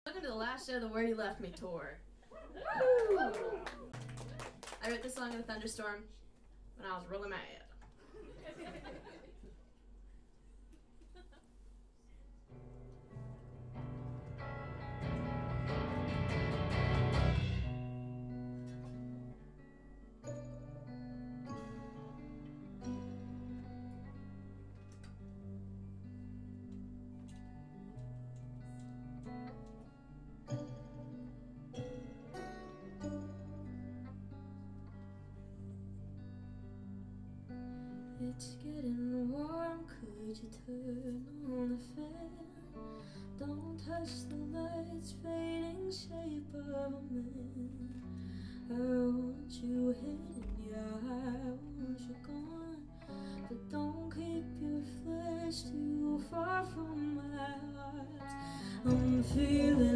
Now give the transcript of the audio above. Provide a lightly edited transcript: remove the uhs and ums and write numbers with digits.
Welcome to the last show of the Where You Left Me tour. Woo! I wrote this song in a thunderstorm when I was really mad. It's getting warm, could you turn on the fan? Don't touch the lights, fading shape of a man. I want you hidden, yeah, I want you gone, but don't keep your flesh too far from my heart. I'm feeling